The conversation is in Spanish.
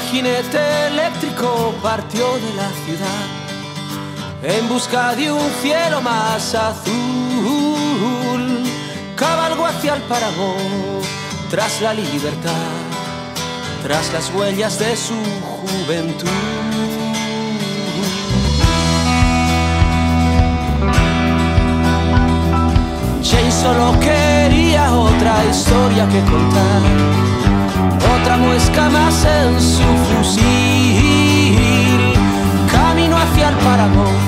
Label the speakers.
Speaker 1: jinete eléctrico partió de la ciudad en busca de un cielo más azul. Cabalgó hacia el páramo tras la libertad, tras las huellas de su juventud. Jane solo quería otra historia que contar, otra muesca más en su fusil. Camino hacia el páramo